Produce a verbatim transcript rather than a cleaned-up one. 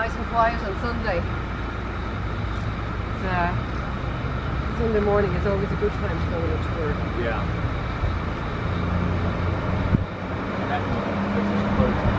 nice and quiet on Sunday. Uh, Sunday morning is always a good time to go on a tour. Yeah.